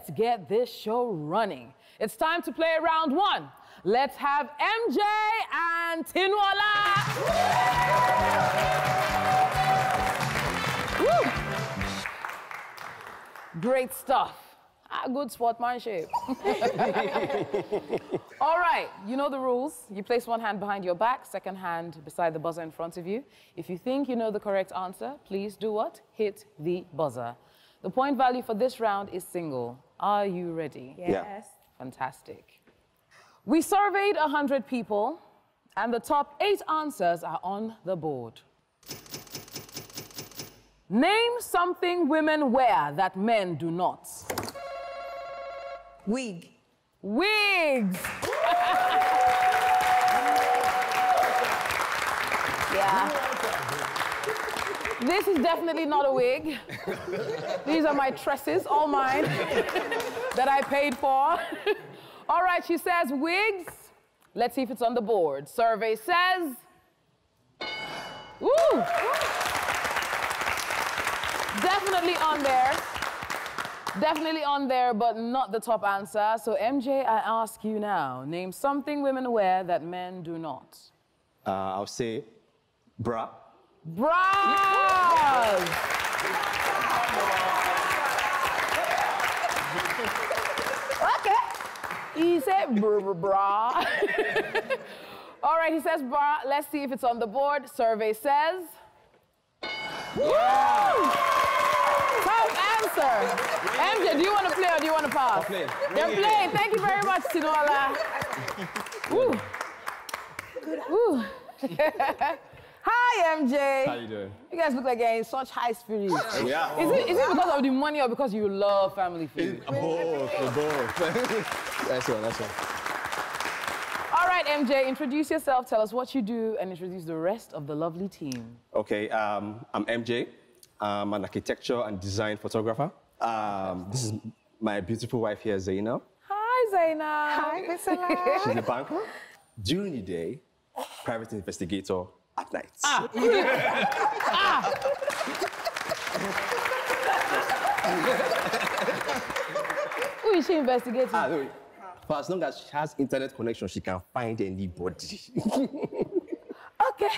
let's get this show running. It's time to play round one. Let's have MJ and Tinwala. Woo. Great stuff. Good sportsmanship. All right, you know the rules. You place one hand behind your back, second hand beside the buzzer in front of you. If you think you know the correct answer, please do what? Hit the buzzer. The point value for this round is single. Are you ready? Yes. Yeah. Fantastic. We surveyed 100 people, and the top 8 answers are on the board. Name something women wear that men do not. Wig. Wigs. Yeah. This is definitely not a wig. These are my tresses, all mine, that I paid for. All right, she says wigs. Let's see if it's on the board. Survey says... Woo! Definitely on there. Definitely on there, but not the top answer. So, MJ, I ask you now, name something women wear that men do not. I'll say bra. Bras! Okay. He said bra. All right, he says bra. Let's see if it's on the board. Survey says... Woo! Top answer. MJ, do you want to play or do you want to pass? I'll play. They're playing. Thank you very much, Tinwala. Woo. Woo. Hi, MJ. How you doing? You guys look like you're in such high spirits. Yeah. Is it because of the money or because you love Family Feud? Both. That's one. All right, MJ, introduce yourself, tell us what you do, and introduce the rest of the lovely team. Okay, I'm MJ. I'm an architecture and design photographer. This is my beautiful wife here, Zainab. Hi, Zainab. Hi, Priscilla. She's a banker. During the day, private investigator at night. Who is she investigating? No, for as long as she has internet connection, she can find anybody. Okay.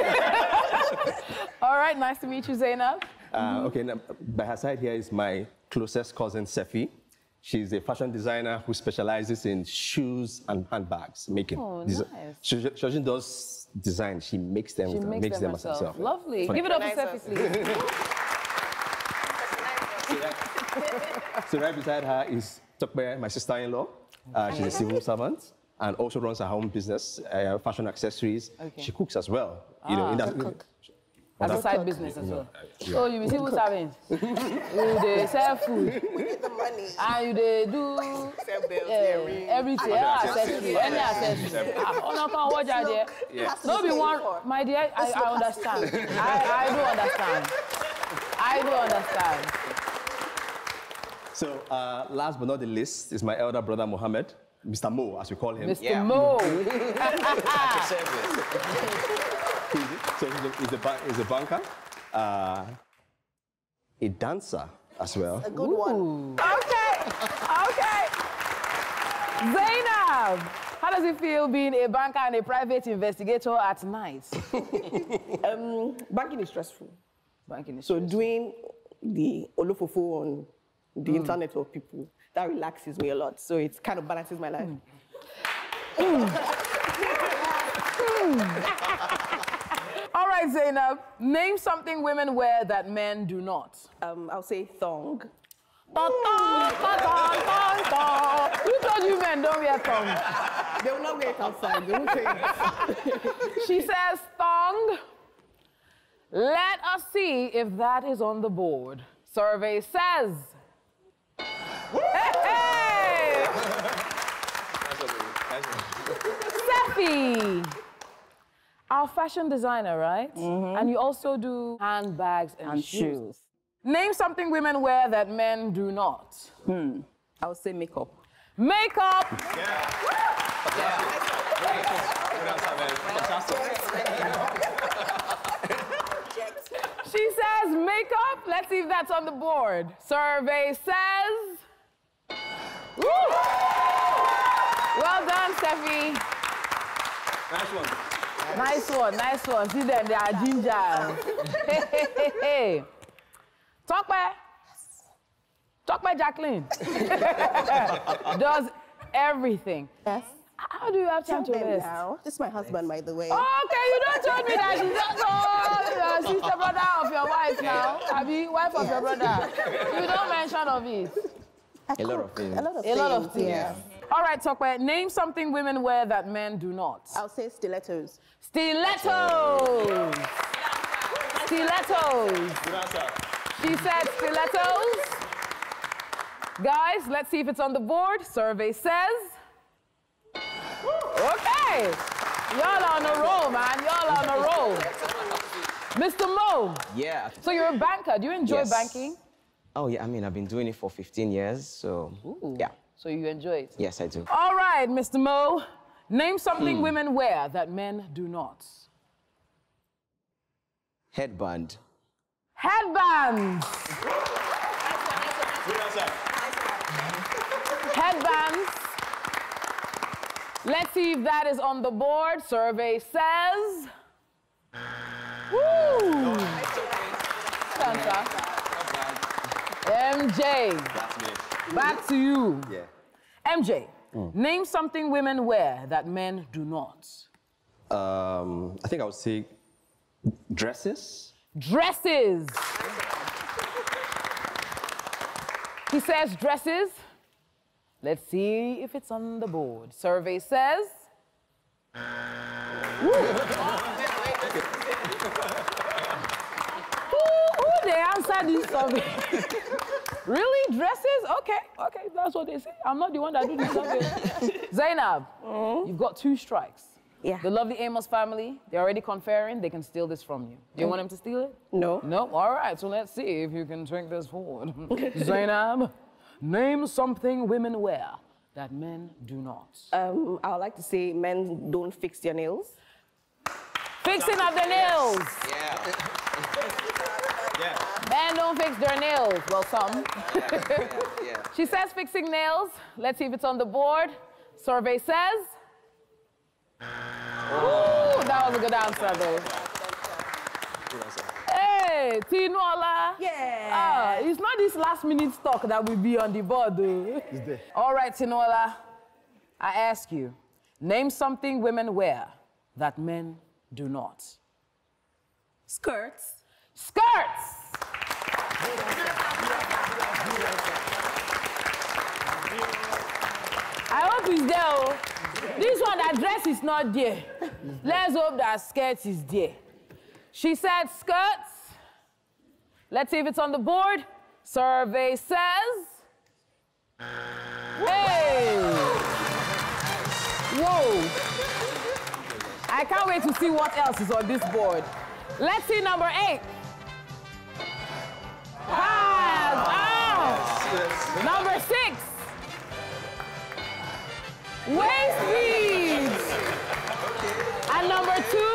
All right, nice to meet you, Zainab. Okay, now, by her side here is my closest cousin, Sefi. She's a fashion designer who specializes in shoes and handbags making. Oh, nice. She doesn't does design, she makes them, makes them herself. Lovely. Give it up to Sefi, please. So right beside her is Tokbe, my sister-in-law. She's a civil servant and also runs her own business, fashion accessories. Okay. She cooks as well. You know, in that, as a side business as well. Yeah. Oh, you be civil servant. You dey sell food. We get the money. And you dey do sell bells, earrings. Everything, accessory, any accessory. Oh, no, come watch out there. No be one, my dear, I understand. I do understand. I do understand. So, last but not the least is my elder brother, Mohammed, Mr. Mo, as we call him. Mr. Mo. So he's a banker, a dancer as well. A good one. Okay. Zainab, how does it feel being a banker and a private investigator at night? Banking is stressful. Banking is so doing the olofofo on the internet of people, that relaxes me a lot. So it kind of balances my life. All right, Zainab, name something women wear that men do not. I'll say thong. Who told you men don't wear thong? They will not wear it outside. They won't say it. She says thong. Let us see if that is on the board. Survey says... Hey! Sefi! Our fashion designer, right? And you also do handbags and shoes. Name something women wear that men do not. I would say makeup. Makeup! She says makeup. Let's see if that's on the board. Survey says... Woo! Well done, Steffi. Nice one. Nice one, nice one. See them, they are ginger. Hey. Talk by Jacqueline. Does everything. Yes. How do you have time to rest? Now. This is my husband, by the way. Oh, okay, you don't tell me that she's the brother of your wife now. Abi, wife of your brother. You don't mention of it. A lot of things. A lot of A lot of things. Yeah. All right, Tokwe, name something women wear that men do not. I'll say stilettos. Stilettos. Stilettos. She said stilettos. Guys, let's see if it's on the board. Survey says. Okay. Y'all on a roll, man. Y'all on a roll. Mr. Mo. Yeah. So you're a banker. Do you enjoy banking? Oh, yeah. I mean, I've been doing it for 15 years, so yeah. So you enjoy it? Yes, I do. All right, Mr. Mo. Name something women wear that men do not. Headband. Headbands. Headbands. Let's see if that is on the board. Survey says. Woo! MJ. That's me. Back to you. Yeah. MJ, name something women wear that men do not. I think I would say dresses. Dresses. He says dresses. Let's see if it's on the board. Survey says. Who they answer this survey? Really? Dresses? Okay, that's what they say. I'm not the one that do this survey. Zainab, you've got 2 strikes. Yeah. The lovely Amos family, they're already conferring, they can steal this from you. Do you want them to steal it? No. No? All right, so let's see if you can take this forward. Zainab, name something women wear that men do not. I would like to say men don't fix their nails. Fixing of the nails. Yeah. Men don't fix their nails. Well, some. Yeah. She says fixing nails. Let's see if it's on the board. Survey says. Ooh, that was a good answer, though. Hey, Tinola. Yeah. It's not this last-minute stock that will be on the board, though. It's there. All right, Tinola. I ask you, name something women wear that men do not. Skirts. Skirts. I hope it's there. Oh. This one, that dress is not there. Let's hope that skirt is there. She said skirts. Let's see if it's on the board. Survey says. Hey! Whoa! I can't wait to see what else is on this board. Let's see number 8. Pass! Out! Number 6. Waist beads! And number 2.